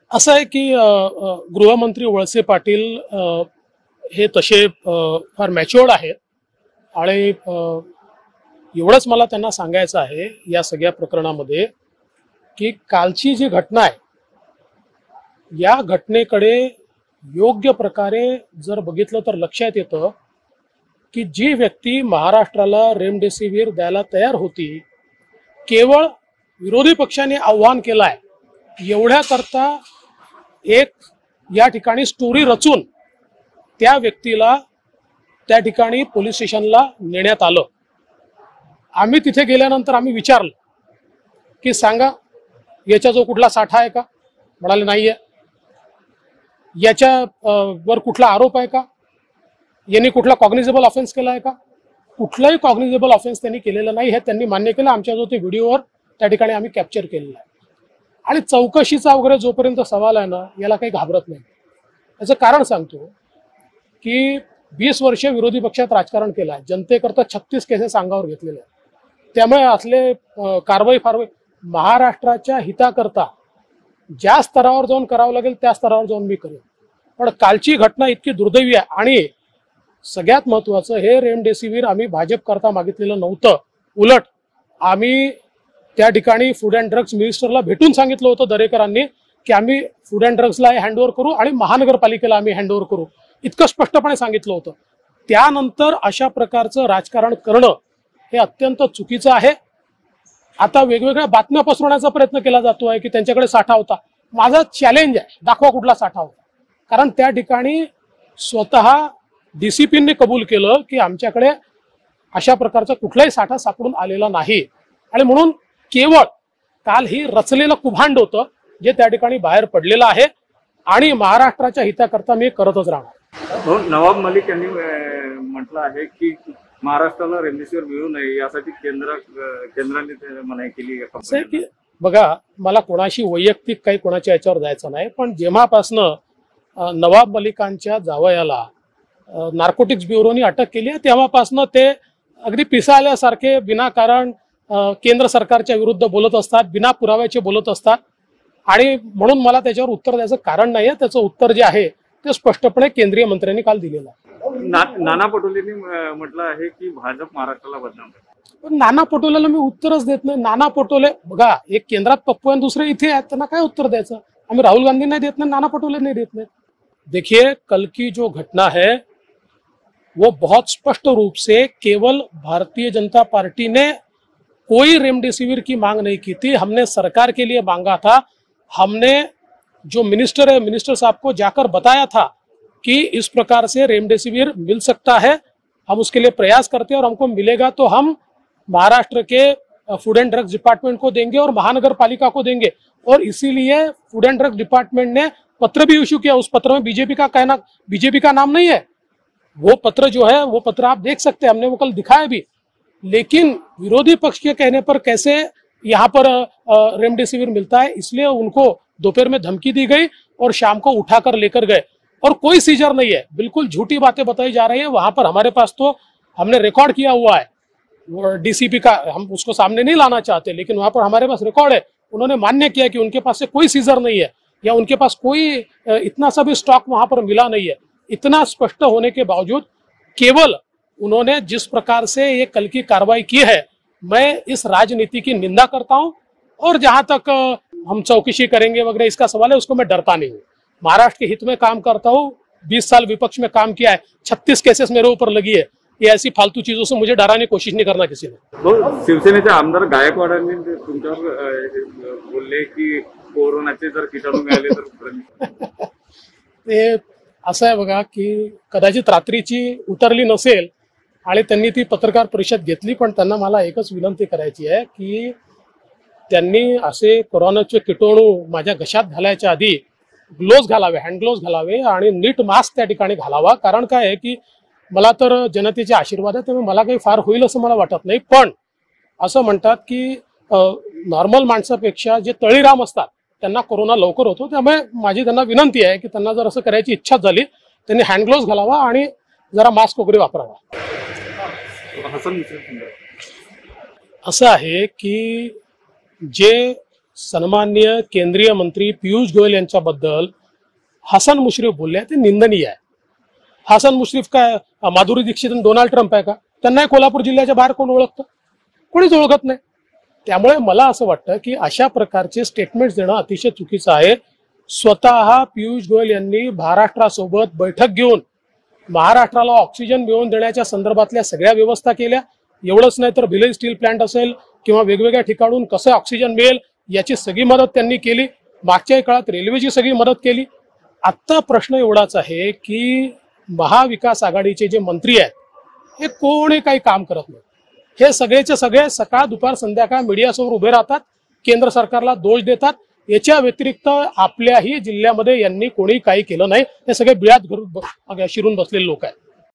असं आहे की गृहमंत्री वळसे पाटील हे तसे फार मॅच्युअर्ड आहेत आणि एवढंच मला त्यांना सांगायचं आहे या सगळ्या प्रकरणामध्ये की कालची जी घटना आहे या घटनेकडे योग्य प्रकारे जर बघितलं तर लक्षात येतं की जी व्यक्ती महाराष्ट्राला रेमडेसिवीर द्यायला तयार होती केवळ विरोधी पक्षाने आव्हान केलं आहे एवढ्याकरता एक या ठिकाणी स्टोरी रचून त्या व्यक्तीला त्या ठिकाणी पोलीस स्टेशनला नेण्यात आलं। आम्ही तिथे गेल्यानंतर आम्ही विचारलं की सांगा याचा जो कुठला साठा आहे का, म्हणाले नाहीये। याच्या वर कुठला आरोप आहे का, यांनी कुठला कॉग्निजेबल ऑफेन्स केला आहे का, कुठलाही कॉग्निजेबल ऑफेन्स त्यांनी केलेला नाही हे त्यांनी मान्य केलं। आमच्या जो ते व्हिडिओवर त्या ठिकाणी आम्ही कॅप्चर केलेला आहे आणि चौकशीचा वगैरे जोपर्यंत सवाल आहे ना याला काही घाबरत नाही। याचं कारण सांगतो की 20 वर्ष विरोधी पक्षात राजकारण केलं आहे, जनतेकरता 36 केसेस अंगावर घेतलेल्या आहेत, त्यामुळे असले कारवाई महाराष्ट्राच्या हिताकरता ज्या स्तरावर जाऊन करावं लागेल त्या स्तरावर जाऊन मी करेन। पण कालची घटना इतकी दुर्दैवी आहे आणि सगळ्यात महत्त्वाचं हे रेमडेसिवीर आम्ही भाजप करता मागितलेलं नव्हतं, उलट आम्ही त्या ठिकाणी फूड अँड ड्रग्स मिनिस्टरला भेटून सांगितलं होतं दरेकरांनी की आम्ही फूड अँड ड्रग्सला हँडओव्हर करू आणि महानगरपालिकेला आम्ही हँडओव्हर करू, इतकं स्पष्टपणे सांगितलं होतं। त्यानंतर अशा प्रकारचं राजकारण करणं हे अत्यंत चुकीचं आहे। आता वेगवेगळ्या बातम्या पसरवण्याचा प्रयत्न केला जातो आहे की त्यांच्याकडे साठा होता। माझा चॅलेंज आहे, दाखवा कुठला साठा होता, कारण त्या ठिकाणी स्वतः डीसीपींनी कबूल केलं की आमच्याकडे अशा प्रकारचा कुठलाही साठा सापडून आलेला नाही आणि म्हणून केवळ काल ही रचलेलं कुभांड होतं जे त्या ठिकाणी बाहेर पडलेलं आहे आणि महाराष्ट्राच्या हिताकरता मी करतच राहणार। नवाब मलिक यांनी म्हटलं आहे की महाराष्ट्राला रेमडेसिवीर मिळू नये यासाठी केंद्राने मनाई केली आहे की बघा, मला कोणाशी वैयक्तिक काही कोणाच्या याच्यावर जायचं नाही, पण जेव्हापासनं नवाब मलिकांच्या जावयाला नार्कोटिक्स ब्युरोनी अटक केली आहे तेव्हापासनं ते अगदी पिसाळल्यासारखे विनाकारण केंद्र सरकारच्या विरुद्ध बोलत असतात, बिना पुराव्याचे बोलत असतात आणि म्हणून मला त्याच्यावर उत्तर द्यायचं कारण नाहीये। त्याचं उत्तर जे आहे ते स्पष्टपणे केंद्रीय मंत्र्यांनी काल दिलेलं आहे। नाना पटोलेंनी म्हटलं आहे की भाजप महाराष्ट्राला बदनाम करते, पण नाना पटोलेला मी उत्तरच देत नाही। नाना पटोले बघा, एक केंद्रात पप्पू आणि दुसरे इथे आहेत, त्यांना काय उत्तर द्यायचं? आम्ही राहुल गांधी नाही देत नाही, नाना पटोले नहीं देत नहीं। देखिए, कल की जो घटना है वो बहुत स्पष्ट रूप से केवल भारतीय जनता पार्टी ने कोई रेमडेसिवीर की मांग नहीं की थी, हमने सरकार के लिए मांगा था। हमने जो मिनिस्टर है, मिनिस्टर साहब को जाकर बताया था कि इस प्रकार से रेमडेसिवीर मिल सकता है, हम उसके लिए प्रयास करते हैं और हमको मिलेगा तो हम महाराष्ट्र के फूड एंड ड्रग्स डिपार्टमेंट को देंगे और महानगर पालिका को देंगे। और इसीलिए फूड एंड ड्रग्स डिपार्टमेंट ने पत्र भी इश्यू किया। उस पत्र में बीजेपी का नाम नहीं है। वो पत्र जो है वो पत्र आप देख सकते हैं, हमने वो कल दिखाया भी। लेकिन विरोधी पक्ष के कहने पर कैसे यहाँ पर रेमडेसिवीर मिलता है, इसलिए उनको दोपहर में धमकी दी गई और शाम को उठाकर लेकर गए और कोई सीजर नहीं है। बिल्कुल झूठी बातें बताई जा रही है। वहां पर हमारे पास तो हमने रिकॉर्ड किया हुआ है डीसीपी का, हम उसको सामने नहीं लाना चाहते, लेकिन वहां पर हमारे पास रिकॉर्ड है। उन्होंने मान्य किया कि उनके पास से कोई सीजर नहीं है या उनके पास कोई इतना सा भी स्टॉक वहां पर मिला नहीं है। इतना स्पष्ट होने के बावजूद केवल उन्होंने जिस प्रकार से ये कल की कार्रवाई की है, मैं इस राजनीति की निंदा करता हूं और जहां तक हम चौकसी करेंगे वगैरह इसका सवाल है, उसको मैं डरता नहीं हूं। महाराष्ट्र के हित में काम करता हूं, 20 साल विपक्ष में काम किया है, 36 केसेस मेरे ऊपर लगी है। ये ऐसी फालतू चीजों से मुझे डराने की कोशिश नहीं करना किसी ने। शिवसेनेचे आमदार गायकवाडांनी तुमच्यावर बोलले की कोरोनाचे जर किटाणू मिळाले तर ते असं आहे बघा की कदाचित रात्रीची उतरली नसेल आणि त्यांनी ती पत्रकार परिषद घेतली, पण त्यांना मला एकच विनंती करायची आहे की त्यांनी असे कोरोनाचे किटाणू माझ्या घशात घालायच्या आधी ग्लोव्ज घालावे, हँड ग्लोव्ज घालावे आणि नीट मास्क त्या ठिकाणी घालावा। कारण काय आहे की मला तर जनतेचे आशीर्वाद आहे, त्यामुळे मला काही फार होईल असं मला वाटत नाही। पण असं म्हणतात की नॉर्मल माणसापेक्षा जे तळीराम असतात त्यांना कोरोना लवकर होतो, त्यामुळे माझी त्यांना विनंती आहे की त्यांना जर असं करायची इच्छा झाली त्यांनी हँड ग्लोव्ज घालावा आणि जरा मास्क वगैरे वापरावा। असं आहे की जे सन्माननीय केंद्रीय मंत्री पियुष गोयल यांच्याबद्दल हसन मुश्रीफ बोलले ते निंदनीय आहे. हसन मुश्रीफ काय माधुरी दीक्षित आणि डोनाल्ड ट्रम्प आहे का? त्यांनाही कोल्हापूर जिल्ह्याच्या बाहेर कोण ओळखतं? कोणीच ओळखत नाही. त्यामुळे मला असं वाटतं की अशा प्रकारचे स्टेटमेंट्स देणं अतिशय चुकीचं आहे. स्वतः पियुष गोयल यांनी महाराष्ट्रासोबत बैठक घेऊन महाराष्ट्राला ऑक्सिजन मिळवून देण्याच्या संदर्भातल्या सगळ्या व्यवस्था केल्या. एवढंच नाही तर भिलाई स्टील प्लांट असेल किंवा वेगवेगळ्या ठिकाणून कसं ऑक्सिजन मिळेल याची सगळी मदत त्यांनी केली. मागच्या काळात रेल्वेची सगळी मदत केली. आत्ता प्रश्न एवढाच आहे की महाविकास आघाडीचे जे मंत्री आहेत हे कोणी काही काम करत नाही. हे सगळेचे सगळे सकाळ दुपार संध्याकाळ मीडियासमोर उभे राहतात, केंद्र सरकारला दोष देतात. याच्या व्यतिरिक्त आपल्याही जिल्ह्यामध्ये यांनी कोणी काही केलं नाही. हे सगळे बिळात शिरून बसलेले लोक आहेत.